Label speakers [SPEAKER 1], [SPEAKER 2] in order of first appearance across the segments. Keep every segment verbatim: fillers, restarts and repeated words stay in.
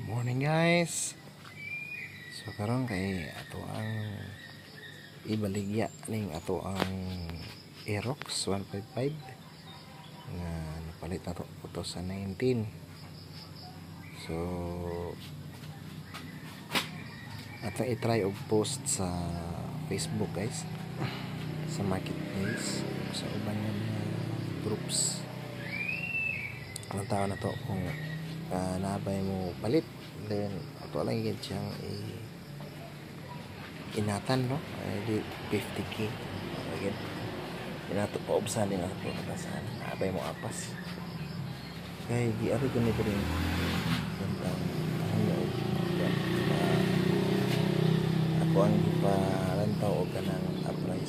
[SPEAKER 1] Morning guys. So karon kay ato ang ibaligya ning ato ang Aerox one fifty-five nga napalit na to twenty nineteen. So ato i-try og post sa Facebook guys, sa marketplace, sa ubang nga groups. Ang tao na to kung uh, nabay mo palit, then ato lang yun siyang i- inatan, no? Ay, fifty k again inato pa obsan din ato nabasan nabay mo apas kay di ari ko ni rin tentang ano ako ang gipalantaw og kanang uprise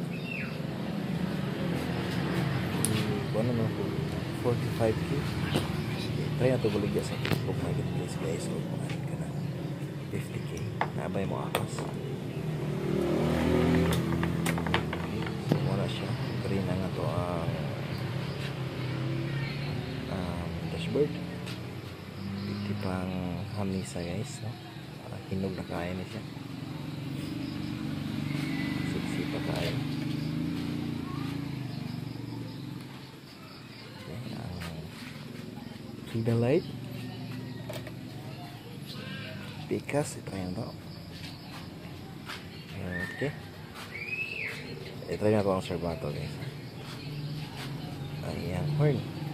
[SPEAKER 1] kuno mo forty-five k. Try na to buligya sa Facebook Marketplace guys, o kung ano ka na fifty k nabay mo apas. So wala siya green na nga to ang um, dashboard iti pang hamisa guys, no? Uh, hinog na kaya na siya, siksi pa kaya. Signal light Pikas ito yan to. Okay, ito yan to ang serbato guys. Ayan horn.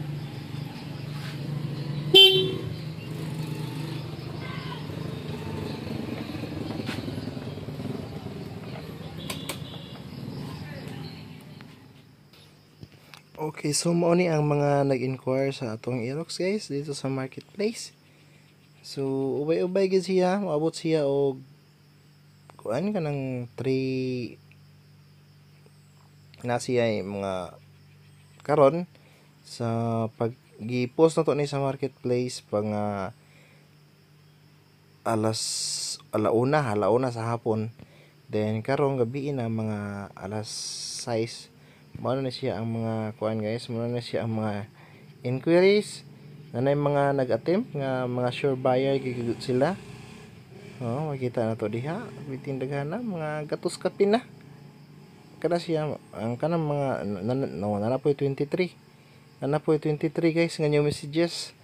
[SPEAKER 1] Okay, so mo ni ang mga nag-inquire sa atong Aerox guys dito sa marketplace. So ubay-ubay gid siya, moabot siya og kuan ka ng three na siya mga karon sa pag-gi-post na to ni sa marketplace pang uh, alas alauna, alauna sa hapon. Then karon gabi na mga alas sais. Mao na siya ang mga kuan guys, mao na siya ang mga inquiries. Nanay mga nag-attempt nga mga sure buyer gigud sila. Oh, makita na to diha, bitin daghana mga gatos kape na. Kana siya ang kanang mga no, nana po twenty-three. Nana po twenty-three guys nga new messages.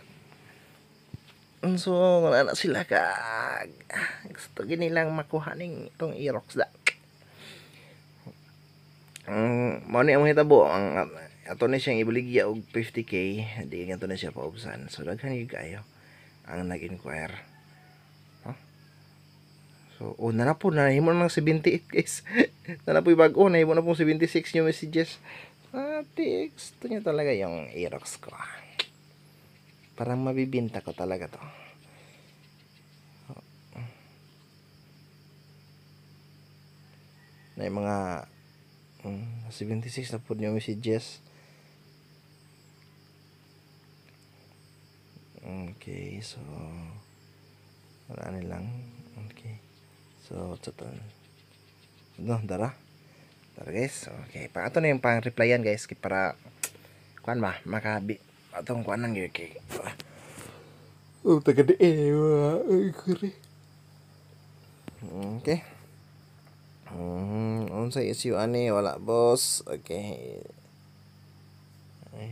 [SPEAKER 1] So wala na sila ka gusto ginilang makuha ning itong Aerox da. Ang um, mo ni ang hitabo ang ato ni siyang ibaligya og fifty k, di ganto na siya paubsan. So daghan gyud kayo ang nag-inquire. Huh? So oh, na po na himo nang seventy-eight guys. Na po bag-o na himo na po seventy-six new messages. Ah, text to niya talaga yung Aerox ko. Parang mabibinta ko talaga to. Na yung mga um, seventy-six na po yung messages. Okay, so wala nilang. Okay, so ito no, dara dara guys. Okay, pa ato na yung pang replyan guys kay para kuan ba makabi atong kuan nang gyud kay oh taga de ay kuri. Okay. Hmm, unsa issue ani wala boss. Okay. Ay.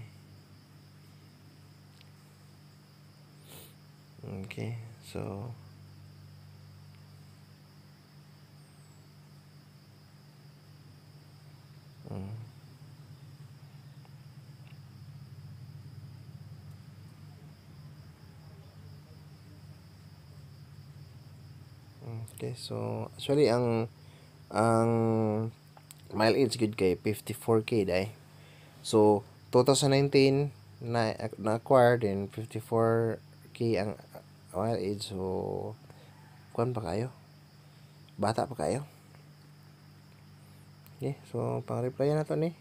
[SPEAKER 1] Okay, so hmm. Okay, so actually ang ang mileage gud kay fifty-four k dai. So twenty nineteen na na-acquire din fifty-four k ang mileage. So kuan pa kayo, bata pa kayo. Okay, so pang reply na to ni.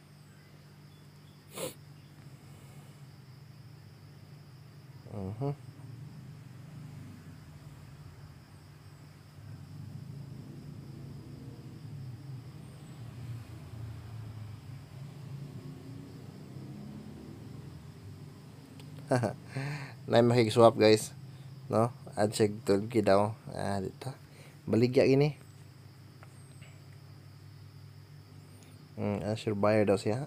[SPEAKER 1] Uh-huh. Na makikiswap guys, no? Adseg tulgi daw. Ah, dito. Baligya gini. Hmm, ah, sure buyer daw siya.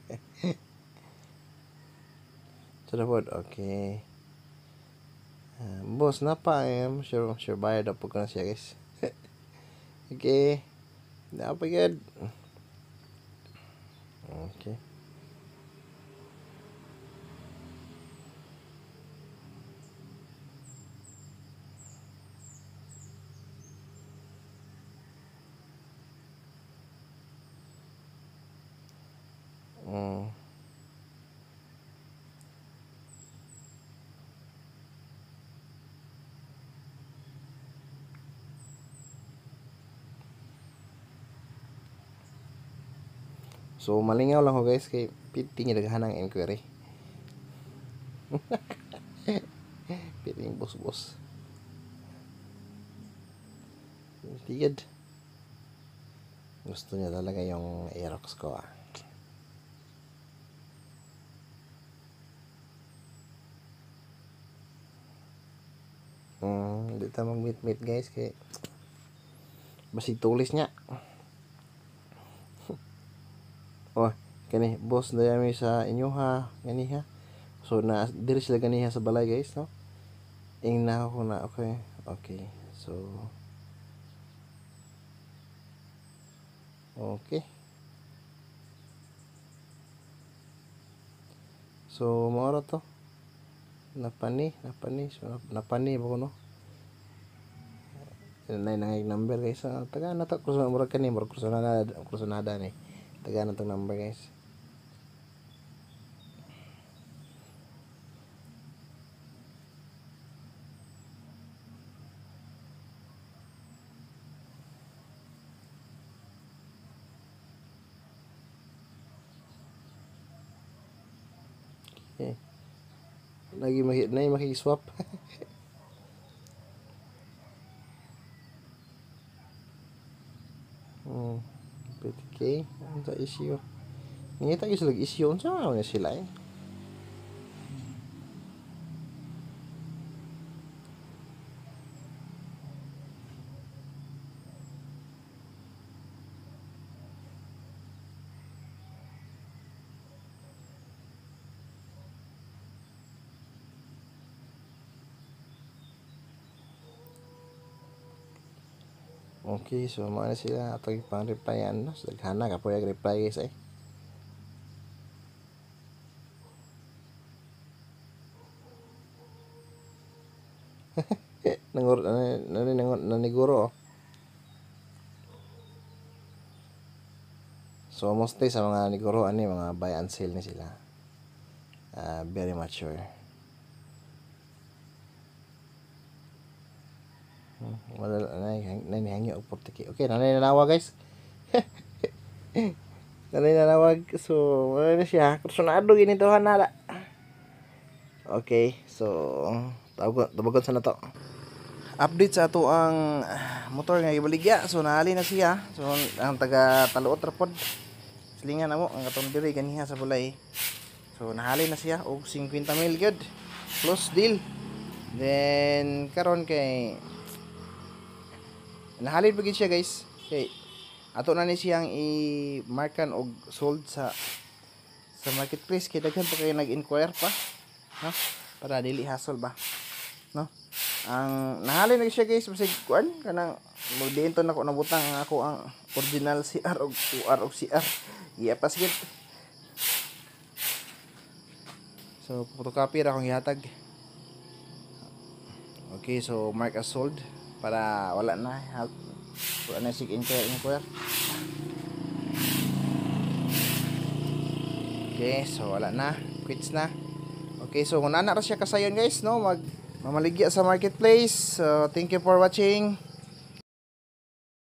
[SPEAKER 1] Sarapod, okay. Ah, boss, napa eh. Sure, sure buyer daw po ko na siya, guys. Okay. Napa good. Okay. Mm. So malingaw lang ko guys kay piting daghanang inquiry. Piting bos-bos. Tigad. Gusto niya talaga yung Aerox ko ah. Hmm, hindi tayo mag-meet-meet guys kay basig tulis niya. Oh, kani boss dayami sa inyo ha, gani ha. So na diri sila ganiha sa balay guys, no? Ing na ako na okay. Okay. So okay. So mao to. Napani, napani, so napani ba ko no? Nay nangay number guys. Uh, taga na to kurso murag kani murag kurso na kurso nada ni. Taga na tong number guys. Okay. Lagi maki nay maki-swap. Hmm. P T K ang sa issue. Ngita gyud sila issue unsa na sila eh. Okay, so mana sila atong pang-replyan no. So, daghana ka po yung reply guys eh. Nangur nani naniguro. So mostly sa mga niguro ani mga buy and sell ni sila. Uh, very mature. Hmm, wala nay nay hangyo og forty K. Okay, nanay nanawa guys. Nanay nanawag. So wala na siya. Kursunado gini to hanala. Okay, so tawag tawagon sa nato. Update sa ato ang motor nga ibaligya. So naali na siya. So ang taga taluot ra pod. Silingan namo ang katong diri ganiha sa bulay. So nahali na siya og fifty mil gyud. Close deal. Then karon kay nahalin pa gid siya guys. Okay. Ato na ni siyang i-markan og sold sa sa marketplace kay daghan pa kay nag-inquire pa, no? Para dili hassle ba, no? Ang nahalin na siya guys basig kuan kanang magdiin to nako nabutang ako ang original C R og U R og C R. Giapas gid. So photocopy ra akong ihatag. Okay, so mark as sold para wala na wala na sig inquire inquire. Okay, so wala na, quits na. Okay, so kung ana ra siya kasayon guys, no, mag mamaligya sa marketplace. So thank you for watching.